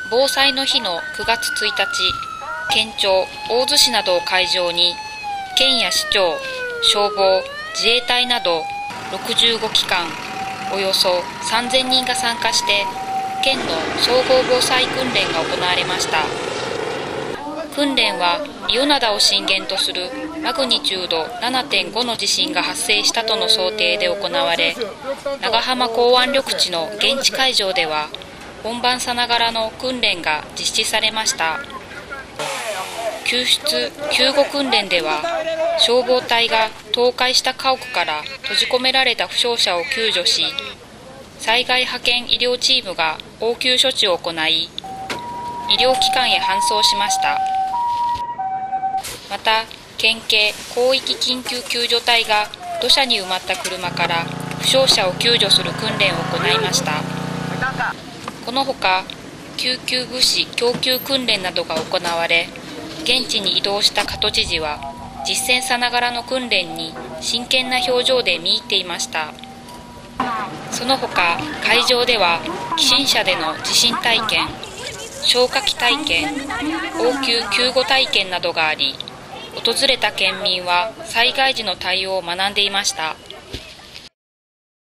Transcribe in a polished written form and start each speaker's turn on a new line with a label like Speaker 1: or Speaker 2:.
Speaker 1: 防災の日の9月1日、県庁、大洲市などを会場に、県や市長、消防、自衛隊など65機関、およそ3000人が参加して、県の総合防災訓練が行われました。訓練は伊予灘を震源とするマグニチュード 7.5 の地震が発生したとの想定で行われ、長浜港湾緑地の現地会場では本番さながらの訓練が実施されました。救出・救護訓練では、消防隊が倒壊した家屋から閉じ込められた負傷者を救助し、災害派遣医療チームが応急処置を行い、医療機関へ搬送しました。また、県警広域緊急救助隊が土砂に埋まった車から負傷者を救助する訓練を行いました。このほか、救急物資供給訓練などが行われ、現地に移動した加戸知事は、実践さながらの訓練に真剣な表情で見入っていました。その他、会場では、起震車での地震体験、消火器体験、応急救護体験などがあり、訪れた県民は災害時の対応を学んでいました。